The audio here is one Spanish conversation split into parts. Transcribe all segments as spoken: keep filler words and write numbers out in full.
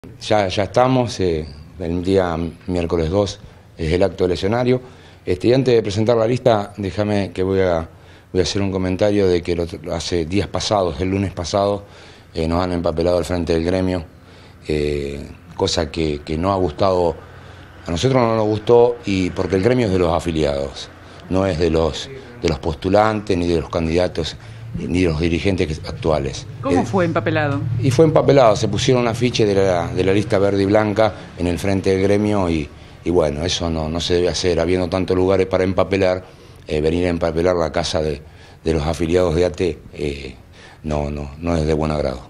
Ya, ya estamos, eh, el día miércoles dos es el acto del escenario. Este, y antes de presentar la lista, déjame que voy a, voy a hacer un comentario de que lo, hace días pasados, el lunes pasado, eh, nos han empapelado al frente del gremio, eh, cosa que, que no ha gustado, a nosotros no nos gustó, y porque el gremio es de los afiliados, no es de los, de los postulantes ni de los candidatos ni de los dirigentes actuales. ¿Cómo eh, fue empapelado? Y fue empapelado, se pusieron afiches de la, de la lista verde y blanca en el frente del gremio y, y bueno, eso no, no se debe hacer, habiendo tantos lugares para empapelar, eh, venir a empapelar la casa de, de los afiliados de A T eh, no, no, no es de buen agrado.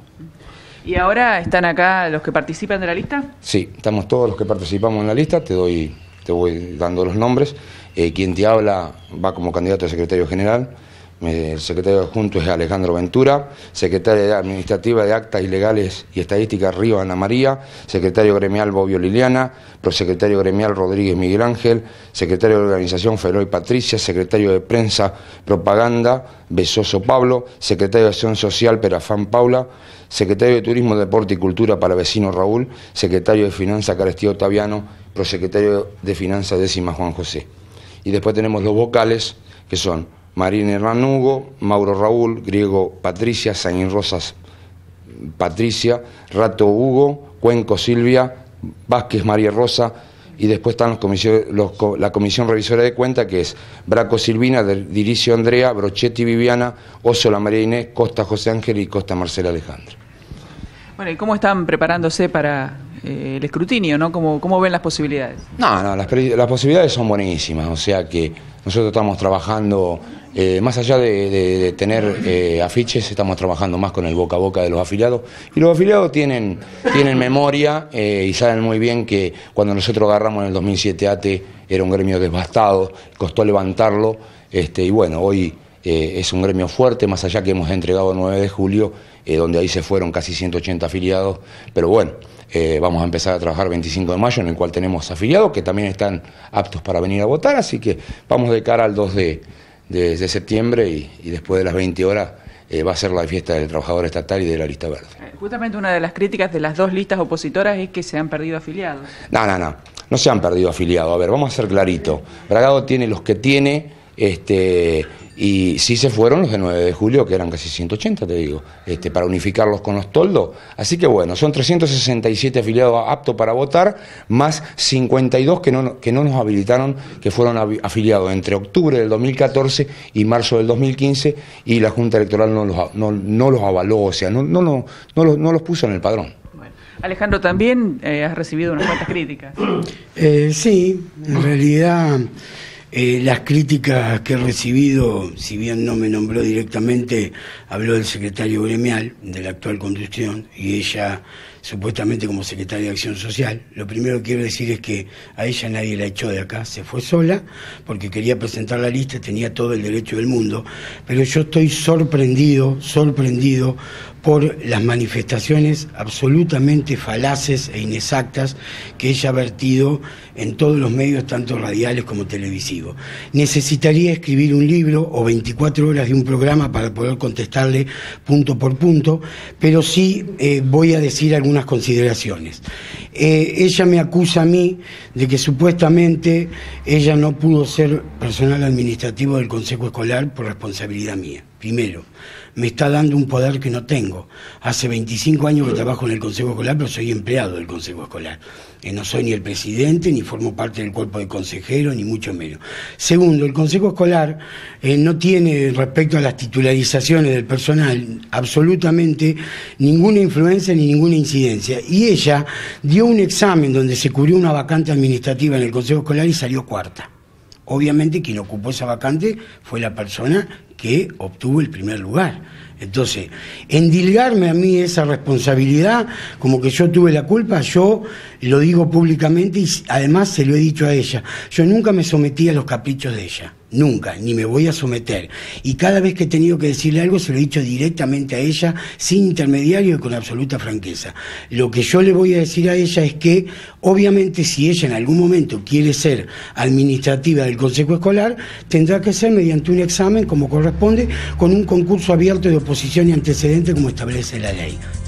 ¿Y ahora están acá los que participan de la lista? Sí, estamos todos los que participamos en la lista, te doy, te voy dando los nombres. Eh, quien te habla va como candidato a secretario general. El secretario adjunto es Alejandro Ventura, secretaria administrativa de Actas Ilegales y Estadísticas Río Ana María, secretario gremial Bobbio Liliana, prosecretario gremial Rodríguez Miguel Ángel, secretario de organización Feloy Patricia, secretario de prensa Propaganda Besoso Pablo, secretario de acción social Perafán Paula, secretario de turismo, deporte y cultura Palavecino Raúl, secretario de finanzas Carestío Otaviano, prosecretario de finanzas Décima Juan José. Y después tenemos los vocales que son Marín Hernán Hugo, Mauro Raúl, Griego Patricia, Saín Rosas Patricia, Rato Hugo, Cuenco Silvia, Vázquez María Rosa, y después están los comisión, los, la comisión revisora de cuenta, que es Braco Silvina, Diricio Andrea, Brochetti Viviana, Osola María Inés, Costa José Ángel y Costa Marcela Alejandra. Bueno, ¿y cómo están preparándose para eh, el escrutinio, no? ¿Cómo, cómo ven las posibilidades? No, no, las, las posibilidades son buenísimas, o sea que nosotros estamos trabajando, eh, más allá de, de, de tener eh, afiches, estamos trabajando más con el boca a boca de los afiliados. Y los afiliados tienen, tienen memoria eh, y saben muy bien que cuando nosotros agarramos en el dos mil siete A T era un gremio devastado, costó levantarlo, este, y bueno, hoy eh, es un gremio fuerte, más allá que hemos entregado el nueve de julio, eh, donde ahí se fueron casi ciento ochenta afiliados, pero bueno. Eh, vamos a empezar a trabajar veinticinco de mayo, en el cual tenemos afiliados que también están aptos para venir a votar, así que vamos de cara al dos de septiembre y, y después de las veinte horas eh, va a ser la fiesta del trabajador estatal y de la lista verde. Justamente una de las críticas de las dos listas opositoras es que se han perdido afiliados. No, no, no, no se han perdido afiliados. A ver, vamos a ser clarito. Bragado tiene los que tiene, este, y sí se fueron los de nueve de julio, que eran casi ciento ochenta, te digo, este, para unificarlos con los toldos. Así que bueno, son trescientos sesenta y siete afiliados aptos para votar, más cincuenta y dos que no, que no nos habilitaron, que fueron afiliados entre octubre del dos mil catorce y marzo del dos mil quince, y la Junta Electoral no los, no, no los avaló, o sea, no, no, no, no, los, no los puso en el padrón. Bueno, Alejandro, también eh, has recibido unas cuantas críticas. Eh, sí, en realidad... Eh, las críticas que he recibido, si bien no me nombró directamente, habló del secretario gremial de la actual conducción y ella supuestamente como secretaria de Acción Social. Lo primero que quiero decir es que a ella nadie la echó de acá, se fue sola porque quería presentar la lista, tenía todo el derecho del mundo, pero yo estoy sorprendido, sorprendido por las manifestaciones absolutamente falaces e inexactas que ella ha vertido en todos los medios, tanto radiales como televisivos. Necesitaría escribir un libro o veinticuatro horas de un programa para poder contestarle punto por punto, pero sí eh, voy a decir algunas consideraciones. Eh, ella me acusa a mí de que supuestamente ella no pudo ser personal administrativo del Consejo Escolar por responsabilidad mía. Primero, me está dando un poder que no tengo. Hace veinticinco años que trabajo en el Consejo Escolar, pero soy empleado del Consejo Escolar. Eh, no soy ni el presidente, ni formo parte del cuerpo de consejeros, ni mucho menos. Segundo, el Consejo Escolar eh, no tiene, respecto a las titularizaciones del personal, absolutamente ninguna influencia ni ninguna incidencia. Y ella dio un examen donde se cubrió una vacante administrativa en el Consejo Escolar y salió cuarta. Obviamente quien ocupó esa vacante fue la persona que obtuvo el primer lugar. Entonces, endilgarme a mí esa responsabilidad, como que yo tuve la culpa, yo lo digo públicamente y además se lo he dicho a ella. Yo nunca me sometí a los caprichos de ella, nunca, ni me voy a someter. Y cada vez que he tenido que decirle algo, se lo he dicho directamente a ella, sin intermediario y con absoluta franqueza. Lo que yo le voy a decir a ella es que, obviamente, si ella en algún momento quiere ser administrativa del Consejo Escolar, tendrá que ser mediante un examen, como corresponde, con un concurso abierto de oposición y antecedente como establece la ley.